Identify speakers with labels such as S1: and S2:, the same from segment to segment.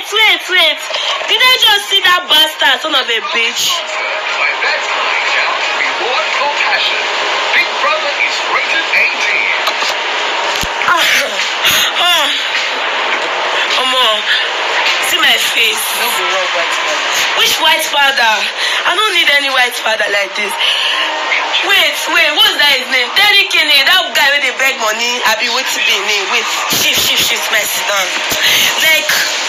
S1: Wait. Did I just see that bastard, son of a bitch?
S2: My next channel, Reward for Passion. Big Brother is rated 18.
S1: Come on. See my face. Which white powder? I don't need any white powder like this. Wait, what's that his name? Terry Kinney, that guy with the beg money. I be waiting to be name. Wait, shift my sit down. Like,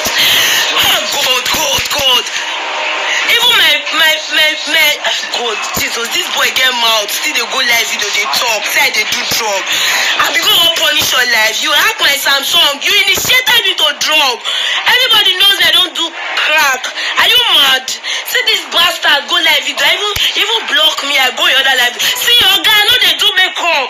S1: God. Even my God, Jesus, this boy get mouth. Still they go live video, they talk, say they do drug. I be going to punish your life. You hack my Samsung. You initiated me to drug. Everybody knows I don't do crack. Are you mad? See this bastard go live video. Even block me. I go your other live. See your guy. I know they do makeup.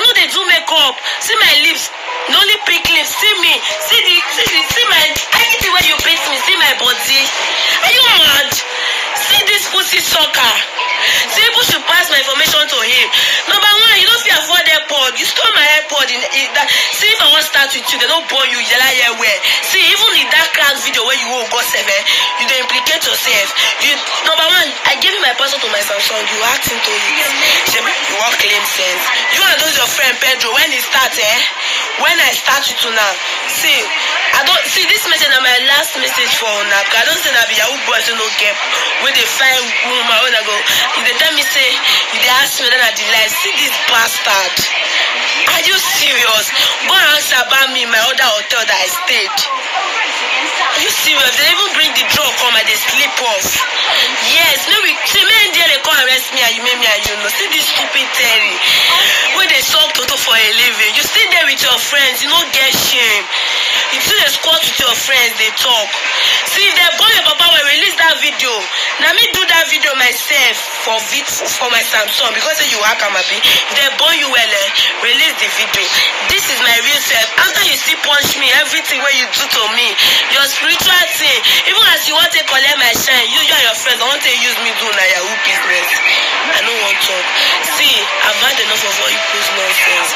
S1: See my lips. No only pick lips. See me. See my everything where you beat me. See my body. Are you mad? See this pussy sucker. See, people should pass my information to him. Number one, you don't feel afford AirPod. You stole my AirPod in that. See, if I want to start with you, they don't born you. See, even in that class video where you won't go 7, you don't implicate yourself. Number one, I gave you my password to my Samsung. You asked him to use. You want claim sense. You and those your friend Pedro when he started. When I start with you now, see, I don't see this message on my last message for Naka. I don't say that be Yahoo boys no get when they find woman when I go. If they tell me say, if they ask me then I delight. See this bastard. Are you serious? Go and ask about me in my other hotel that I stayed. Are you serious? They even bring the drug come and they sleep off. Yes, no we see me and they come arrest me and you make me and you know. See this stupid Terry. When they suck Toto for a living. You stay there with your friends, you don't get shame. You see the squad with your friends, they talk. See if they born your papa will release that video. Now me do that video myself for my Samsung because you hack am abi. If they born you well, release the video. This is my real self. After you still punch me, everything where you do to me, your spiritual thing, even as you want to collect my shine, you and your friends, I want to use me do na Yahoo business. I don't want to. See, I've had enough of all you post nonsense.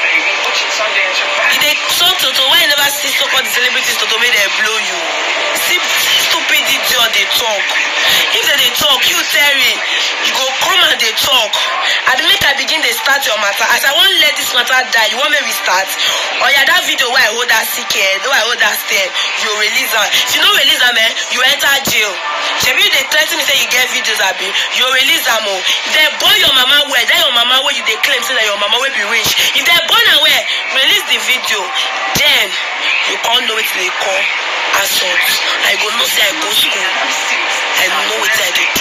S1: If they talk to why you never see so-called celebrities to make them blow you? See, stupid idiot, they talk. If they talk, you Terry, you go come and they talk. And make I begin they start your matter. As I won't let this matter die, you want me to restart? Or yeah, that video where I hold that secret, where I hold that step, you release her. If you don't release her, man, you enter jail. Shebi they threaten me say you get videos, abi, you release them all. If they born your mama where, that your mama where you they claim say that your mama will be rich. If they born her where, release the video. Then you can't know what they call assault. I go no say I go school. I know what I do.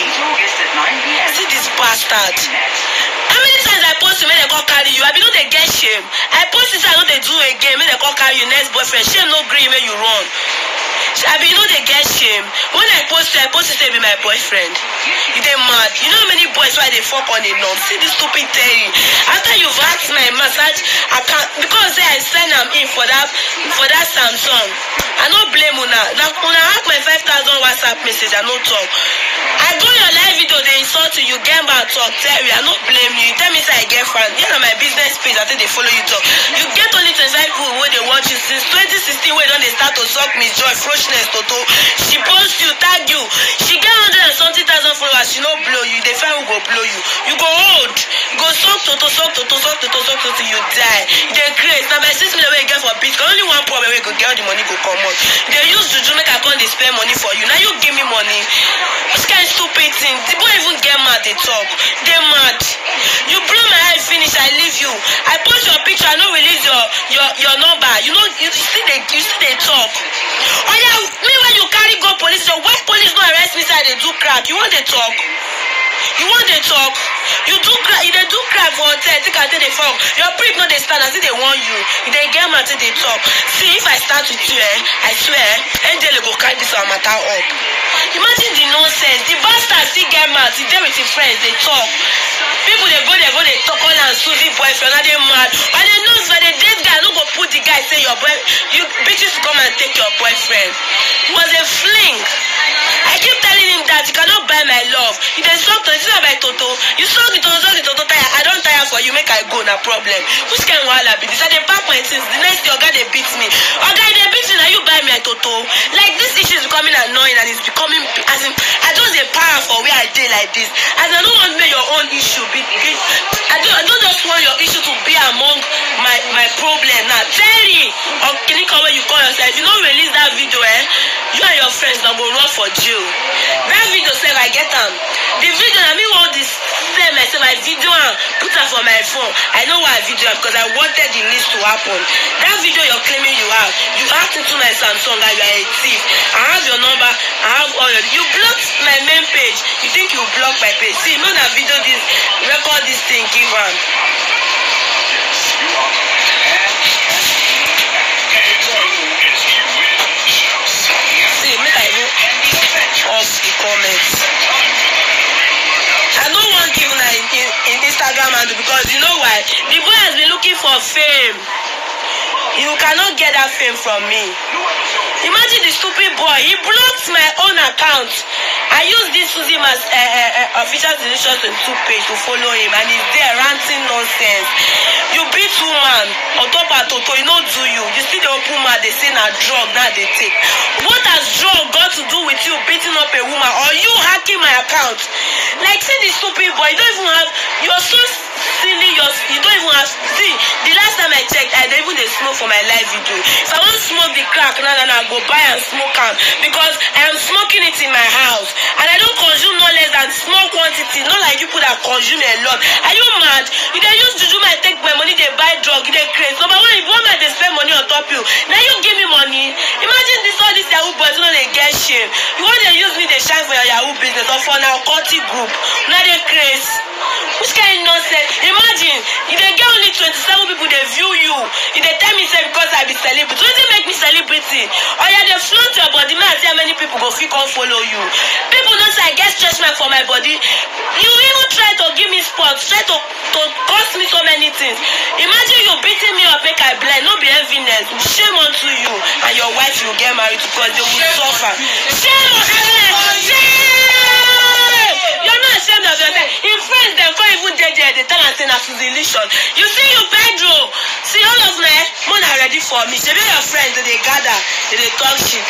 S1: See this bastard. How many times I post to make they call carry you? I be know they get shame. I post this I know they do again, make they call carry you next boyfriend. Shame no green when you run. I be know they get shame. When I post it say be my boyfriend. You they mad. You know how many boys why they fuck on the norm? See this stupid Terry. After you've asked my massage account because I send them in for that Samsung. I no blame una. Now una hack my 5,000 WhatsApp message, I no talk. I go your live video, they insult you get back talk, Terry, I no blame you. You tell me say I get fan. You know my business page, I think they follow you talk. You get only 25 people where they watch you since 2016 where don't they start to suck me joy, freshness, Toto. She post you, tag you. She get 170,000 followers, she no blow you. They find who go blow you. You go hold. You go suck Toto, you die. They create. Now my 6 million where you get for Bitcoin, only one problem where you go get all the money go come out. They use juju make I come they spend money for you. Now you give me money. This kind of stupid thing. The boy even get mad, they talk. They mad. You blow my eye finish, I leave you. I post your picture, I don't release your number. You know, you see they talk. Oh yeah, me when you carry go police, your white police don't arrest me, say they do crack. You want they talk? You want they talk? You do crack, they do crack for hotel, think I think they fuck. Your prick no they stand, I think they want you. They get mad, they talk. See, if I start with you, I swear, Angel go carry this one matter up. Imagine the nonsense. The bastard still get mad, he there with his friends, they talk. People they go, they talk all and Susie boyfriend, and they mad. And they know that the date guy no go put the guy say your boy, you bitches come and take your boyfriend. It was a fling. I keep telling him that you cannot buy my love. You dey suck to my toto. You suck the toto tire. I don't tire for you. Make I go, no problem. Which kind of wahala be this? I dey pack my things. The next day, Oga dey beat me. Oga dey beat me. Now you buy me a toto. Like this issue is becoming annoying and it's becoming. As in, I just dey para for where I dey like this. As I don't want to make your own issue be. I don't just want your issue to be among my problem now. Terry or Kinika where you call yourself. If you don't release that video, you and your friends now go run for jail. That video said I get them. The video I mean all this say myself I video and put her for my phone. I know why I video because I wanted the list to happen. That video you're claiming you hacked into my Samsung and you are a thief. I have your number, I have all your you blocked my main page. You think you block my page. See, no that video this record this thing, give one. See, make I go off the comments. I don't want you in Instagram and because you know why? The boy has been looking for fame. You cannot get that fame from me. Imagine the stupid boy. He blocked my own account. I use this Suzy as official decision 22 page to follow him and he's there ranting nonsense. You beat woman on top of Toto, you know do you. You see the open man, they say na drug, now they take. What has drug got to do with you beating up a woman or you hacking my account? Like see the stupid boy, you don't even have, you're so silly, you don't even have, see, the last time I checked, I don't even they smoke for my live video. If I want to smoke the crack, now I go buy and smoke am because I am smoking it in my house. And I don't consume no less than small quantity, not like people that consume a lot. Are you mad? You dey use juju my take my money, they buy drug, they crazy. Number one, if one man they spend money on top you, now you give me money. Imagine this all this Yahoo boys, you know they get shame. You want to use me, they shine for your Yahoo business or for now culty group. Now they crazy. Which kind of nonsense? Imagine, if they get only 27 people, they view you. If they tell me say because I be celebrity, what do make me celebrity? Or yeah, they float your body, man, see how many people go fit come follow you. People don't say I get stretch mark for my body. You even try to give me spots, try to cost me so many things. Imagine you beating me up, make I blind, no be heaviness. Shame unto you and your wife you get married because they will suffer. Shame on you. Shame! You're not ashamed of yourself. In friends, they can't even dead there. They tell and say that's delicious. You see you, Pedro. See all of my money are ready for me. Say your friends, they gather, they talk shit.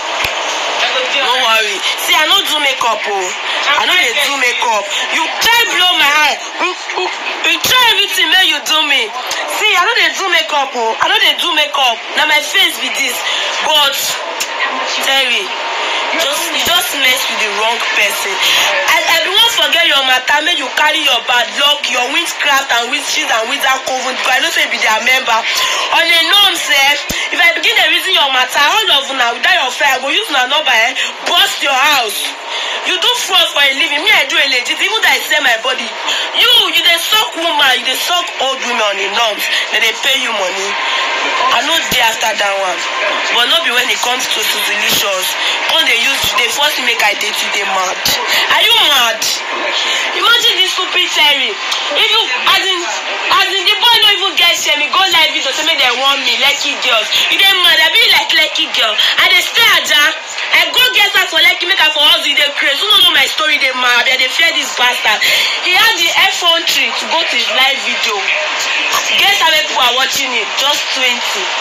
S1: Don't worry. See, I don't do makeup, oh. I know they do makeup. You try blow my eye. You try everything, man, you do me. See, I know they do makeup, oh. I know they do makeup. Now my face be this. But, Terry, you just mess with the wrong person. I don't forget your matter, make you carry your bad luck, your witchcraft and witches and wizard coven because I don't say be their member. On a norm, say, if I begin to reason your matter, all of now without your friend, I go use my number, bust your house. You do fraud for a living. Me, I do a legit. Even though I sell my body. You dey suck woman, you dey suck old women on the norms. Then they pay you money. I know they after that one. But not be when it comes to delicious. When they force me make I date you, they mad. Are you mad? Imagine this stupid Terry. If you, as in the boy don't even get shame, he go live video, say make they want me, lucky girls. You dey mad, I be like lucky girl. I dey stay aja. I go get her for lucky, make her for us with the craze. Who don't know my story, they mad, they fear this bastard. He had the iPhone 3 to go to his live video. Guess how many people are watching it? Just 20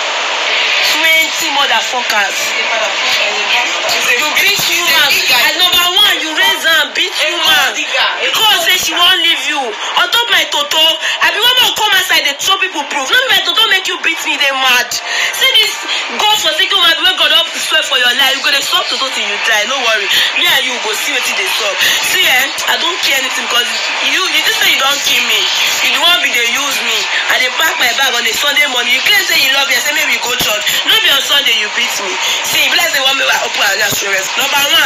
S1: motherfuckers. You beat human. As number one, you raise her and beat human. Because say she won't leave you. On top my Toto, I be one more come outside, they show people proof. Not my Toto make you beat me, they mad. See this God for second man, we God up to swear for your life. You go to stop Toto till you die. No worry. Me and you go see what they stop. See, I don't care anything because you just say you don't kill me. You don't be they use me. And they pack my bag on a Sunday morning. You can't say you love me. I say maybe go church. No be on Sunday you beat me. See, if like they want me to open and assurance. Number one,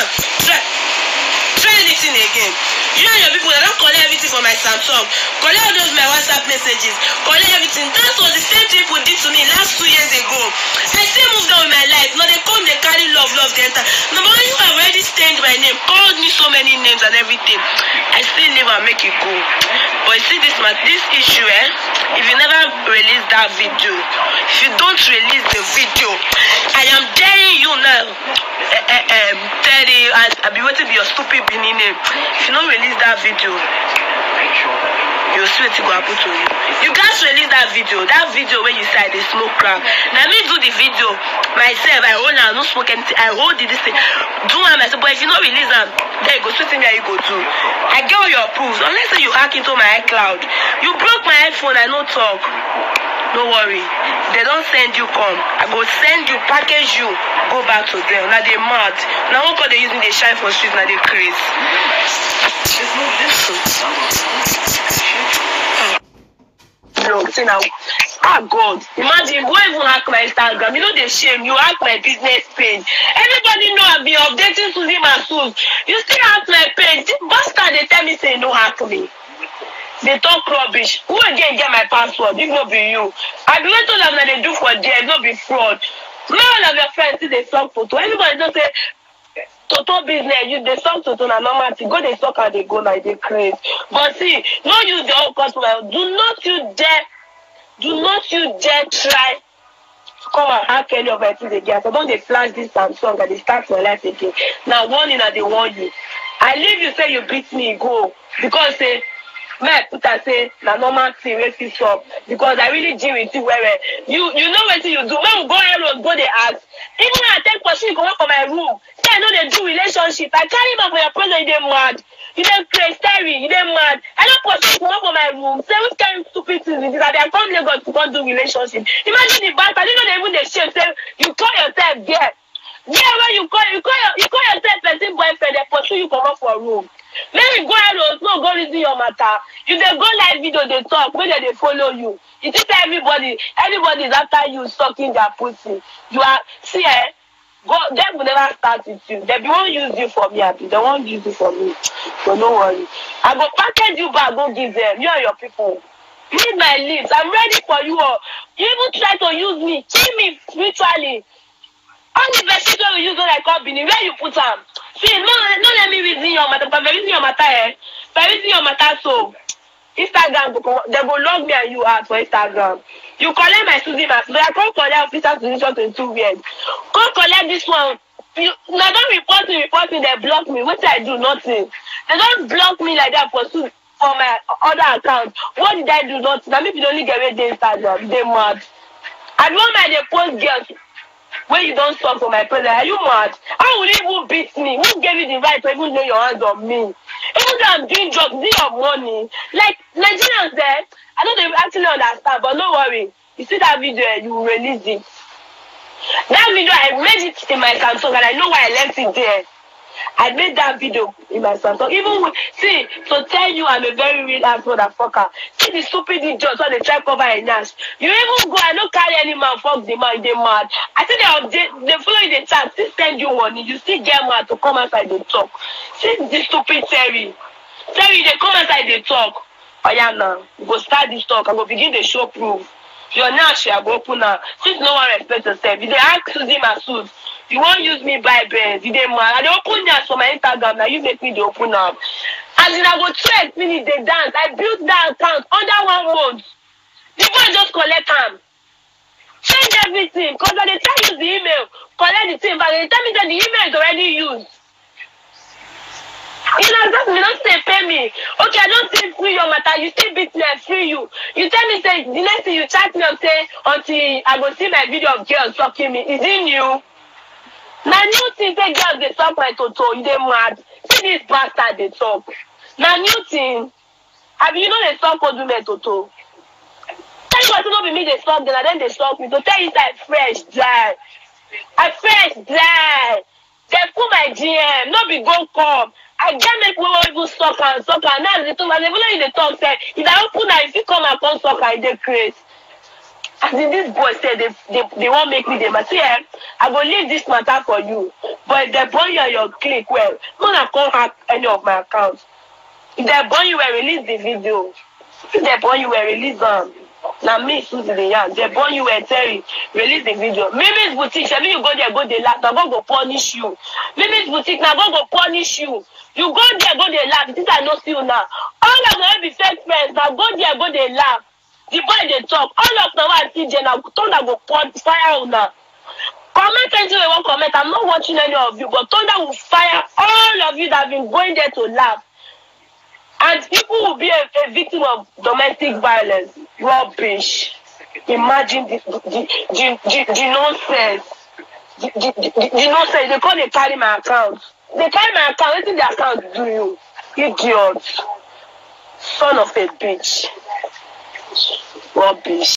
S1: try anything again. You and your people, they don't collect everything from my Samsung. Collect all those my WhatsApp messages. Collect everything. That was the same thing people did to me last 2 years ago. I still moved on with my life. Now they come, they carry love, they enter. Number one, you have already stained my name, called me so many names and everything. I still live and make it go. But you see this issue, if you never release that video, if you don't release the video, I am daring you now, Teddy, I be waiting for your stupid Benin name. If you don't release that video, you swear to go happen to you. You guys release that video where you say they smoke crack. Now me do the video myself. I hold on, no smoke anything. I hold this thing. Do one myself, but if you don't release them, there you go. Sweet thing that you go do. I get all your proofs. Unless you hack into my iCloud, you broke my iPhone. I no talk. Don't worry. They don't send you come. I go send you, package you, go back to them. Now they mad. Now what they using they shine for streets, now they crazy. No, see now. God. Imagine, go even hack my Instagram. You know the shame. You hack my business page. Everybody know I've been updating Suzy Masood. You still hack my page. This bastard, they tell me say no hack me. They talk rubbish. Who again get my password? If not be you. I be told them that they do for there, not be fraud. All of your friends see they suck photo. Everybody don't say Toto business, you they suck Toto na normal thing. Go they suck and they go like they crazy. But see, no use the whole customer. Do not you dare try to come and hack any of my things again. So don't they flash this Samsung and they start my life again. Now warning that they want you. I leave you say you beat me, go. Because say my put I say na normal thing wey fit up because I really deal with you where you know what you do. When we go around, go they ask. Even when I take person go for my room, say I know they do relationship. I carry him for your present, you dey mad. You dey crazy, you dey mad. I don't person go for my room. Say which kind of stupid things is this? That they come Lagos to go do relationship. Imagine the bank, I didn't know they even the shame. Say you call yourself there. Yeah, when you call yourself person boyfriend, they pursue you come up for a room. Maybe go ahead, no go reason your matter. If they go live video, they talk, maybe they follow you. You think everybody is after you sucking their pussy. You are see go them will never start with you. They won't use you for me, Abby. They won't use you for me. So don't worry. I go package you back, go give them. You and your people. Read my lips. I'm ready for you all. You even try to use me, kill me spiritually. All the best we use when I come Benin, where you put them? See, no let me reason your matter, but reason your matter, reason your matter so. Instagram, they go log me and you out for Instagram. You collect my Suzy Masood, but I can't collect officer position 22 years. Can't collect this one. You now don't report me, they block me. What I do? Nothing. They don't block me like that for my other account. What did I do? Nothing. I mean, if you only get rid of Instagram, they mad. I don't mind they post girls. When you don't stop for my present, are you mad? How will you even beat me? Who gave you the right to even lay your hands on me? Even though I'm doing drugs, do your money. Like Nigerians there, I know they actually understand, but don't worry. You see that video, you will release it. That video, I made it in my Samsung and I know why I left it there. I made that video in my Samsung. Even with, see, to tell you I'm a very real ass motherfucker. See the stupid idiots when they try to cover a ass. You even go, I don't carry any man, fuck the man, they mad. I think they follow you the chat, still send you money, you still get mad to come outside and talk. See the stupid Terry. Terry, they come outside and talk. Oh yeah, now, we go start this talk, I go begin the show proof. Your now she go open now. Since no one respects yourself, if they ask Suzy Masood, you won't use me by bands. You didn't mind. I open that for my Instagram. Now you make me the open up. As in I go 12 minutes they dance. I built that account under 1 month. The boy just collect them. Change everything. Because when they tell you the email, collect the thing. But they tell me that the email is already used. You know, just me don't say pay me. Okay, I don't say free your matter. You still beat me and free you. You tell me say the next thing you chat me and say until I go see my video of girls talking me. Is it new? Now new thing say girls they suck my toto, you they mad. See this bastard they talk. Now new thing. I mean you know they suck do my toto. Tell you what to know be me they suck them and then they suck me. To tell you that fresh dry. I fresh dry. They put my GM, no be go come. I get make people even suck and now they talk and they even in the talk say if I open that if you come and come suck and they crazy. As in this boy said they won't make me them. I say, I will leave this matter for you. But if they burn you on your click, well, I'm not going to hack any of my accounts. If they burn you, will release the video. If they burn you, will release them. Now me, Suzy the Young. They burn you, will Terry, release the video. Mimi's boutique, I mean you go there, go there laugh. Now go punish you. Mimi's boutique, now go punish you. You go there, go there laugh. This I know see you now. All of them be fake friends. Now go there, go there laugh. The boy they talk. All of them are TJ now. Don't go fire on now. Comment anything you want comment. I'm not watching any of you, but Thunder will fire all of you that have been going there to laugh. And people will be a victim of domestic violence. Rubbish. Imagine the nonsense. The nonsense. They call they carry my account. They carry my account. What did the account do you? Idiot. Son of a bitch. Rubbish.